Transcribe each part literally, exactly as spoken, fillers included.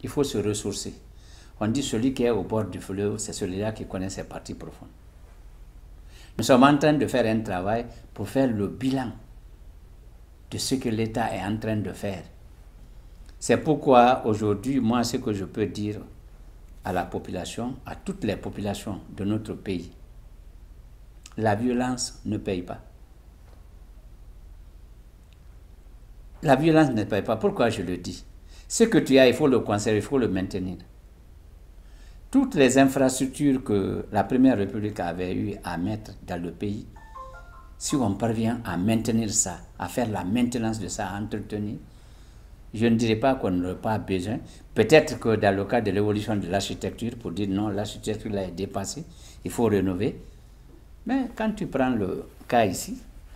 Il faut se ressourcer. On dit celui qui est au bord du fleuve, c'est celui-là qui connaît ses parties profondes. Nous sommes en train de faire un travail pour faire le bilan de ce que l'État est en train de faire. C'est pourquoi aujourd'hui, moi, ce que je peux dire à la population, à toutes les populations de notre pays, la violence ne paye pas. La violence ne paye pas. Pourquoi je le dis? Ce que tu as, il faut le conserver, il faut le maintenir. Toutes les infrastructures que la Première République avait eu à mettre dans le pays, si on parvient à maintenir ça, à faire la maintenance de ça, à entretenir, je ne dirais pas qu'on n'aurait pas besoin. Peut-être que dans le cas de l'évolution de l'architecture, pour dire non, l'architecture là est dépassée, il faut rénover. Mais quand tu prends le cas ici,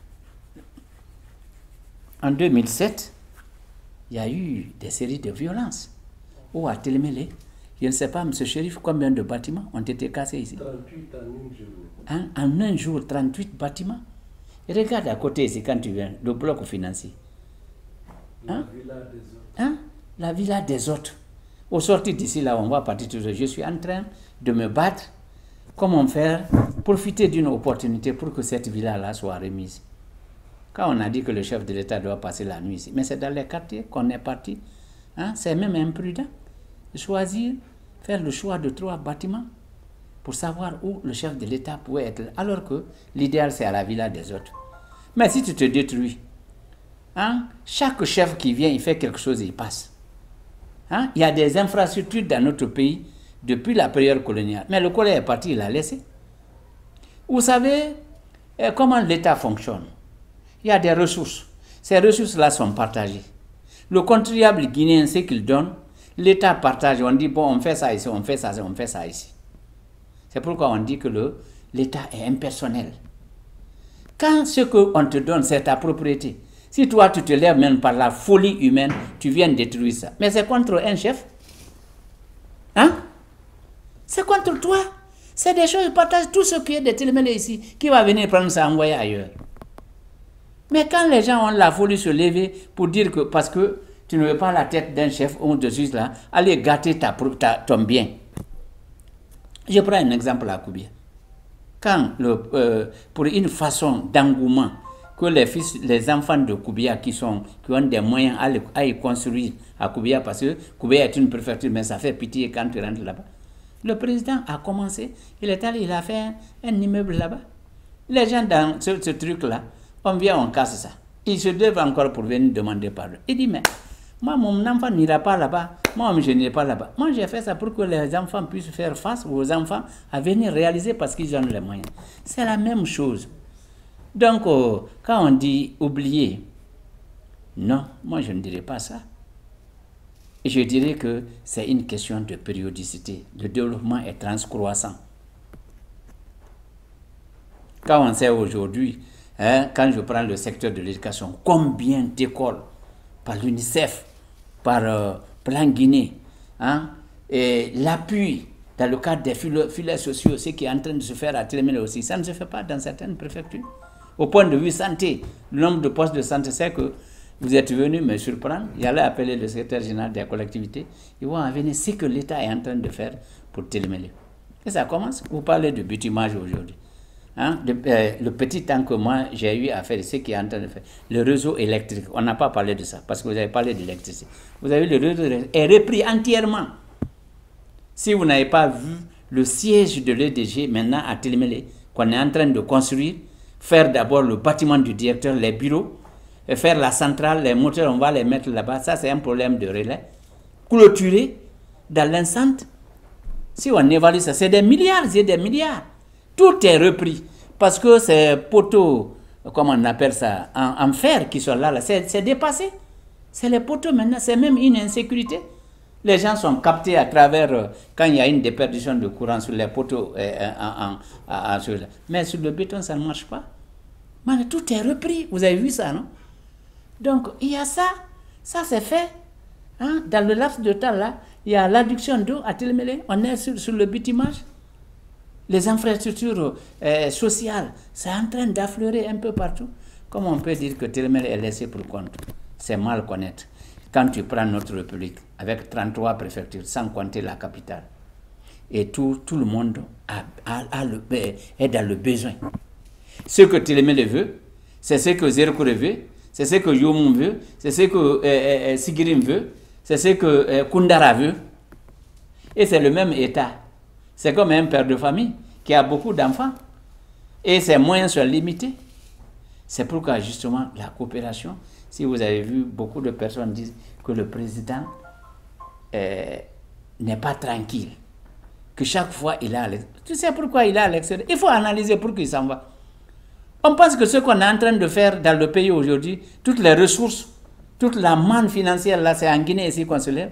en deux mille sept, il y a eu des séries de violences. Ou à Télémélé, je ne sais pas, M. Chérif, combien de bâtiments ont été cassés ici? trente-huit en un jour. Hein? En un jour, trente-huit bâtiments. Et regarde à côté ici, quand tu viens, le bloc financier. Hein? La villa des autres. Hein? La villa des autres. Au sortir d'ici, là, on va partir tout seul. Je suis en train de me battre. Comment faire? Profiter d'une opportunité pour que cette villa-là soit remise. Quand on a dit que le chef de l'État doit passer la nuit ici, mais c'est dans les quartiers qu'on est parti. Hein? C'est même imprudent de choisir, faire le choix de trois bâtiments pour savoir où le chef de l'État pouvait être. Alors que l'idéal, c'est à la villa des autres. Mais si tu te détruis, hein? Chaque chef qui vient, il fait quelque chose et il passe. Hein? Il y a des infrastructures dans notre pays depuis la période coloniale. Mais le collègue est parti, il l'a laissé. Vous savez eh, comment l'État fonctionne? Il y a des ressources. Ces ressources-là sont partagées. Le contribuable guinéen, ce qu'il donne, l'État partage. On dit, bon, on fait ça ici, on fait ça, on fait ça ici. C'est pourquoi on dit que l'État est impersonnel. Quand ce qu'on te donne, c'est ta propriété, si toi, tu te lèves même par la folie humaine, tu viens détruire ça. Mais c'est contre un chef. Hein? C'est contre toi. C'est des choses, partage tout ce qui est de Télémélé ici, qui va venir prendre ça, envoyer ailleurs. Mais quand les gens ont la folie se lever pour dire que, parce que tu ne veux pas la tête d'un chef ou de juste là, allez gâter ta, ta, ton bien. Je prends un exemple à Koubia. Quand, le, euh, pour une façon d'engouement, que les fils, les enfants de Koubia qui, sont, qui ont des moyens à, le, à y construire à Koubia, parce que Koubia est une préfecture, mais ça fait pitié quand tu rentres là-bas. Le président a commencé, il est allé, il a fait un, un immeuble là-bas. Les gens dans ce, ce truc-là, on vient, on casse ça. Ils se doivent encore pour venir demander pardon. Il dit, mais moi, mon enfant n'ira pas là-bas. Moi, je n'irai pas là-bas. Moi, j'ai fait ça pour que les enfants puissent faire face aux enfants à venir réaliser parce qu'ils ont les moyens. C'est la même chose. Donc, euh, quand on dit oublier, non, moi, je ne dirais pas ça. Et je dirais que c'est une question de périodicité. Le développement est transcroissant. Quand on sait aujourd'hui, hein, quand je prends le secteur de l'éducation, combien d'écoles par l'UNICEF, par euh, Plan Guinée, hein, et l'appui dans le cadre des filets, filets sociaux, ce qui est en train de se faire à Télémélé aussi, ça ne se fait pas dans certaines préfectures. Au point de vue santé, le nombre de postes de santé, c'est que vous êtes venu me surprendre, il allait appeler le secrétaire général des collectivités, ils vont en venir ce que l'État est en train de faire pour Télémélé. Et ça commence, vous parlez de bitumage aujourd'hui. Hein, de, euh, le petit temps que moi j'ai eu à faire, ce qui est en train de faire, le réseau électrique, on n'a pas parlé de ça, parce que vous avez parlé d'électricité. Vous avez le réseau électrique est repris entièrement. Si vous n'avez pas vu le siège de l'E D G maintenant à Télémélé, qu'on est en train de construire, faire d'abord le bâtiment du directeur, les bureaux, et faire la centrale, les moteurs, on va les mettre là-bas, ça c'est un problème de relais. Clôturer dans l'enceinte, si on évalue ça, c'est des milliards, c'est des milliards. Tout est repris, parce que ces poteaux, comment on appelle ça, en, en fer qui sont là, là c'est dépassé. C'est les poteaux maintenant, c'est même une insécurité. Les gens sont captés à travers, euh, quand il y a une déperdition de courant sur les poteaux, euh, en, en, en, en, sur, mais sur le béton, ça ne marche pas. Mais tout est repris, vous avez vu ça, non? Donc, il y a ça, ça c'est fait. Hein? Dans le laps de temps là, il y a l'adduction d'eau à Télémélé, on est sur, sur le bitumage. Les infrastructures euh, sociales, c'est en train d'affleurer un peu partout. Comment on peut dire que Télémélé est laissé pour compte? C'est mal connaître. quand tu prends notre République, avec trente-trois préfectures, sans compter la capitale, et tout, tout le monde a, a, a le, est dans le besoin. Ce que Télémélé veut, c'est ce que Zerkoure veut, c'est ce que Yomoum veut, c'est ce que euh, euh, Sigirim veut, c'est ce que euh, Koundara veut. Et c'est le même État. C'est comme un père de famille qui a beaucoup d'enfants. Et ses moyens sont limités. C'est pourquoi justement la coopération, si vous avez vu, beaucoup de personnes disent que le président euh, n'est pas tranquille. Que chaque fois il est à l'extérieur. Tu sais pourquoi il est à l'extérieur? Il faut analyser pour qu'il s'en va. On pense que ce qu'on est en train de faire dans le pays aujourd'hui, toutes les ressources, toute la manne financière, là, c'est en Guinée ici qu'on se lève.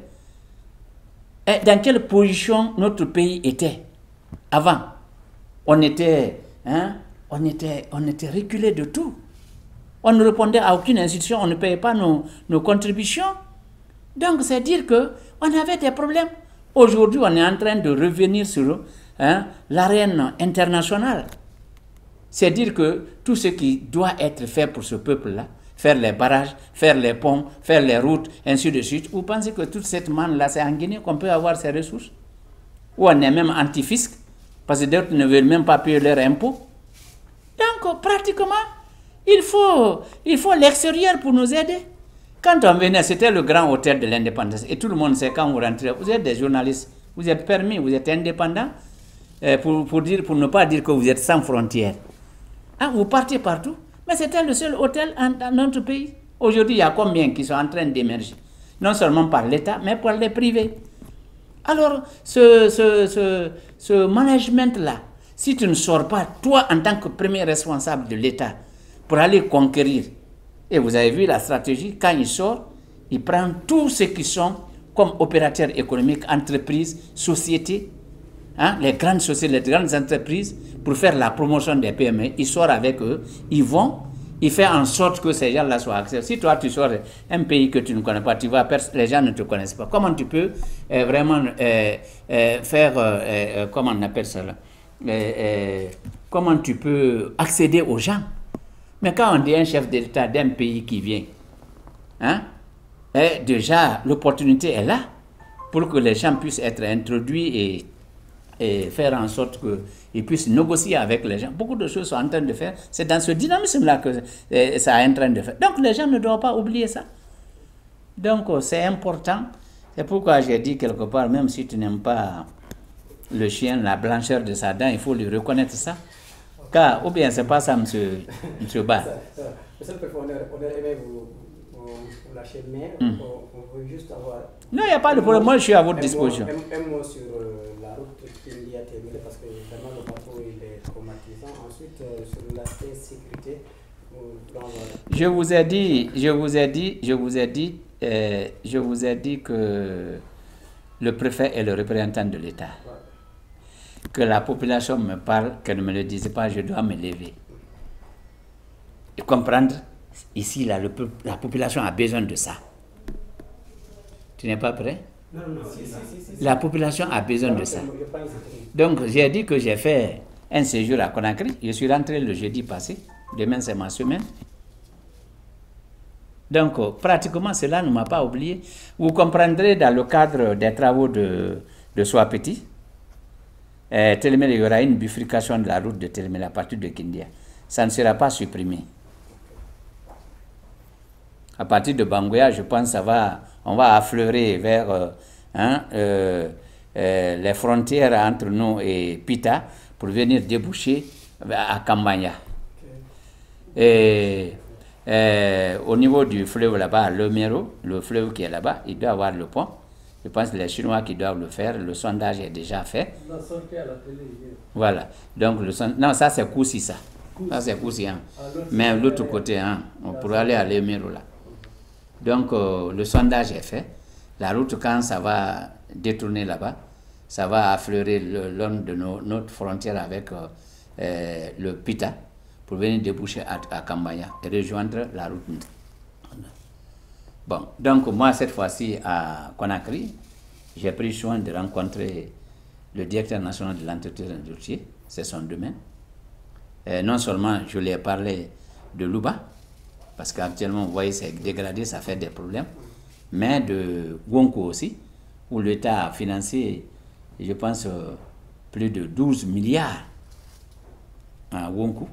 Et dans quelle position notre pays était avant? On était, hein, on était, on était reculé de tout. On ne répondait à aucune institution, on ne payait pas nos, nos contributions. Donc, c'est dire qu'on avait des problèmes. Aujourd'hui, on est en train de revenir sur hein, l'arène internationale. C'est dire que tout ce qui doit être fait pour ce peuple-là, faire les barrages, faire les ponts, faire les routes, ainsi de suite, vous pensez que toute cette manne-là, c'est en Guinée qu'on peut avoir ces ressources? Ou on est même anti-fisc, parce que d'autres ne veulent même pas payer leurs impôts. Donc, pratiquement, il faut, il faut l'extérieur pour nous aider. Quand on venait, c'était le grand hôtel de l'indépendance. Et tout le monde sait quand vous rentrez, vous êtes des journalistes, vous êtes permis, vous êtes indépendants, euh, pour, pour, dire, pour ne pas dire que vous êtes sans frontières. Hein, vous partez partout. Mais c'était le seul hôtel dans notre pays. Aujourd'hui, il y a combien qui sont en train d'émerger? Non seulement par l'État, mais par les privés. Alors, ce, ce, ce, ce management-là, si tu ne sors pas, toi, en tant que premier responsable de l'État, pour aller conquérir, et vous avez vu la stratégie, quand il sort, il prend tous ceux qui sont comme opérateurs économiques, entreprises, sociétés, hein, les grandes sociétés, les grandes entreprises, pour faire la promotion des P M E, il sort avec eux, ils vont, il fait en sorte que ces gens-là soient accessibles. Si toi tu sors un pays que tu ne connais pas, tu vas, les gens ne te connaissent pas. Comment tu peux euh, vraiment euh, euh, faire, euh, euh, comment on appelle ça là, euh, euh, comment tu peux accéder aux gens? Mais quand on dit un chef d'État d'un pays qui vient, hein, et déjà l'opportunité est là pour que les gens puissent être introduits et et faire en sorte qu'ils puissent négocier avec les gens. Beaucoup de choses sont en train de faire. C'est dans ce dynamisme-là que euh, ça est en train de faire. Donc les gens ne doivent pas oublier ça. Donc c'est important. C'est pourquoi j'ai dit quelque part, même si tu n'aimes pas le chien, la blancheur de sa dent, il faut lui reconnaître ça. Car, ou bien c'est pas ça, monsieur, monsieur Ba. Monsieur le préfet, on aurait aimé vous, vous, vous lâcher, mais mm. on, on veut juste avoir... Non, il n'y a pas de problème. Moi, je suis à votre disposition. Un, un, un mot sur euh, la route qui y a terminé, parce que vraiment le parcours il est traumatisant. Ensuite, euh, sur l'aspect sécurité, euh, dans, je vous ai dit, je vous ai dit, je vous ai dit, euh, je vous ai dit que le préfet est le représentant de l'État. Ouais. Que la population me parle, qu'elle ne me le dise pas, je dois me lever. Et comprendre, ici, là, le, la population a besoin de ça. Tu n'es pas prêt? Non, non, si, si, si, la population a besoin de ça. Donc, j'ai dit que j'ai fait un séjour à Conakry. Je suis rentré le jeudi passé. Demain, c'est ma semaine. Donc, pratiquement, cela ne m'a pas oublié. Vous comprendrez dans le cadre des travaux de, de Soapeti, euh, Télémélé, il y aura une bifurcation de la route de Télémélé à partir de Kindia. Ça ne sera pas supprimé. À partir de Bangoya, je pense ça va, on va affleurer vers euh, hein, euh, euh, les frontières entre nous et Pita pour venir déboucher à Kambanya. Okay. Et euh, au niveau du fleuve là-bas, le Mero, le fleuve qui est là-bas, il doit avoir le pont. Je pense que les Chinois qui doivent le faire, le sondage est déjà fait. Non, à la télé, voilà. Donc, le son... non, ça c'est Koussi, ça. Ça c'est Koussi. Hein. Ah, mais l'autre côté, hein, pour aller à l'Emero là. Donc, euh, le sondage est fait. La route, quand ça va détourner là-bas, ça va affleurer le long de nos, notre frontière avec euh, euh, le Pita pour venir déboucher à, à Kambaya et rejoindre la route. Bon, donc moi, cette fois-ci, à Conakry, j'ai pris soin de rencontrer le directeur national de l'entretien routier, c'est son domaine. Et non seulement je lui ai parlé de Louba, parce qu'actuellement, vous voyez, c'est dégradé, ça fait des problèmes. mais de Wonko aussi, où l'État a financé, je pense, plus de douze milliards à Wonko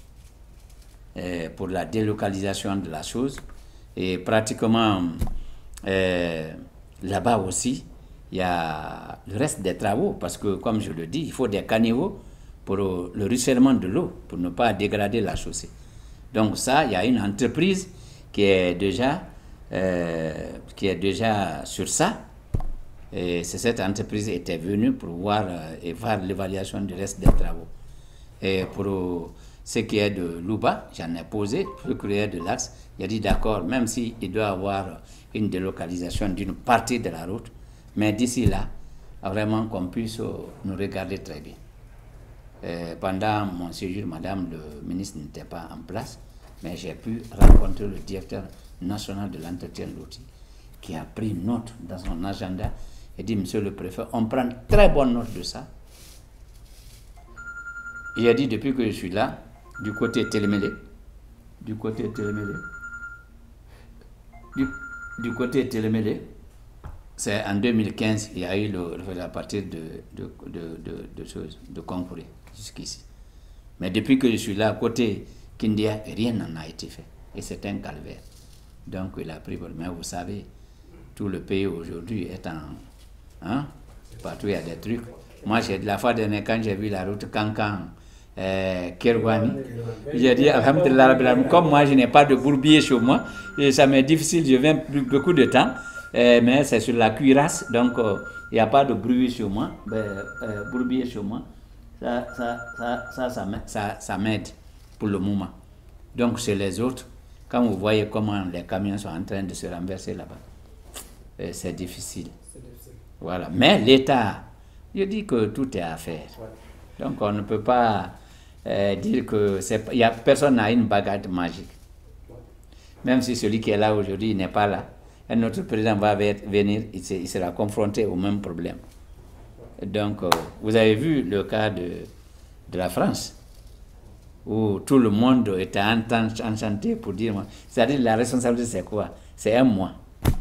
pour la délocalisation de la chose. Et pratiquement, euh, là-bas aussi, il y a le reste des travaux, parce que, comme je le dis, il faut des caniveaux pour le ruissellement de l'eau, pour ne pas dégrader la chaussée. Donc ça, il y a une entreprise qui est déjà, euh, qui est déjà sur ça. Et cette entreprise était venue pour voir euh, et voir l'évaluation du reste des travaux. Et pour ce qui est de Louba, j'en ai posé, le courrier de l'Axe, il a dit d'accord, même s'il doit avoir une délocalisation d'une partie de la route, mais d'ici là, vraiment qu'on puisse nous regarder très bien. Euh, pendant mon séjour, madame le ministre n'était pas en place, mais j'ai pu rencontrer le directeur national de l'entretien de l'outil, qui a pris note dans son agenda et dit, monsieur le préfet, on prend très bonne note de ça. Il a dit, depuis que je suis là, du côté Télémélé, du côté Télémélé, du, du côté Télémélé, c'est en deux mille quinze, il y a eu le, à partir de, de, de, de, de choses, de concours jusqu'ici. Mais depuis que je suis là, côté Kindia, rien n'en a été fait. Et c'est un calvaire. Donc il a pris, mais vous savez, tout le pays aujourd'hui est en... Hein, partout il y a des trucs. Moi, j'ai, la fois dernière, quand j'ai vu la route Kankan, euh, Kerwani, j'ai dit, alhamdulillah, comme moi, je n'ai pas de bourbier chez moi, et ça m'est difficile, je viens beaucoup de temps, euh, mais c'est sur la cuirasse, donc il euh, n'y a pas de bruit chez moi, euh, euh, bourbier chez moi, ça, ça, ça, ça, ça, ça, ça m'aide pour le moment. Donc, chez les autres, quand vous voyez comment les camions sont en train de se renverser là-bas, euh, c'est difficile. Voilà. Mais l'État, je dis que tout est à faire. Donc on ne peut pas euh, dire que c'est, y a, personne n'a une baguette magique. Même si celui qui est là aujourd'hui n'est pas là, un autre président va venir, il, se, il sera confronté au même problème. Donc euh, vous avez vu le cas de, de la France, où tout le monde était enchanté pour dire, c'est-à-dire la responsabilité c'est quoi? C'est un mois.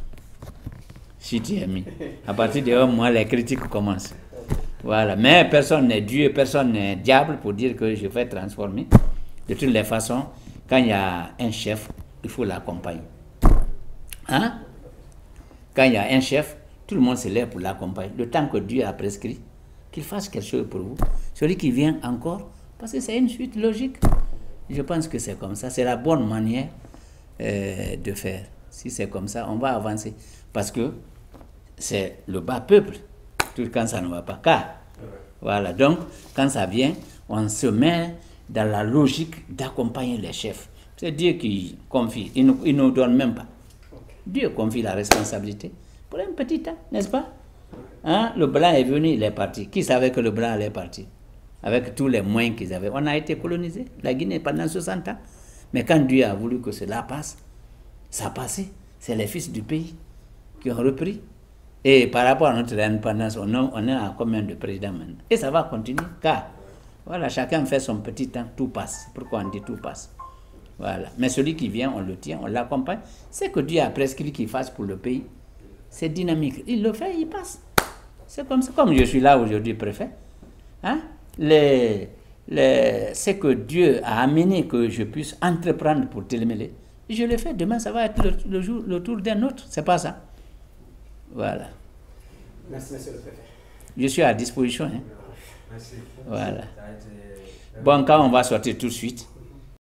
Si tu es mis. À partir de un mois, les critiques commencent. Voilà. Mais personne n'est Dieu, personne n'est diable pour dire que je vais transformer. De toutes les façons, quand il y a un chef, il faut l'accompagner. Hein? Quand il y a un chef, tout le monde se lève pour l'accompagner. Le temps que Dieu a prescrit, qu'il fasse quelque chose pour vous. Celui qui vient encore, parce que c'est une suite logique. Je pense que c'est comme ça. C'est la bonne manière euh, de faire. Si c'est comme ça, on va avancer. Parce que c'est le bas peuple, tout quand ça ne va pas. Car, voilà, donc, quand ça vient, on se met dans la logique d'accompagner les chefs. C'est Dieu qui confie, il ne nous, nous donne même pas. Dieu confie la responsabilité pour un petit temps, n'est-ce pas? Hein? Le blanc est venu, il est parti. Qui savait que le blanc allait partir? Avec tous les moyens qu'ils avaient. On a été colonisé, la Guinée, pendant soixante ans. Mais quand Dieu a voulu que cela passe, ça a passé. C'est les fils du pays qui ont repris. Et par rapport à notre indépendance, on, on est à combien de présidents maintenant? Et ça va continuer, car voilà, chacun fait son petit temps, tout passe. Pourquoi on dit tout passe? Voilà. Mais celui qui vient, on le tient, on l'accompagne. C'est que Dieu a prescrit qu'il fasse pour le pays. C'est dynamique. Il le fait, il passe. C'est comme ça. Comme je suis là aujourd'hui, préfet, hein? les, les, c'est que Dieu a amené que je puisse entreprendre pour Télémélé. Je le fais, demain ça va être le, le, jour, le tour d'un autre, c'est pas ça. Voilà. Merci, monsieur le préfet. Je suis à disposition. Hein. Merci. Voilà. Bon, quand on va sortir tout de suite,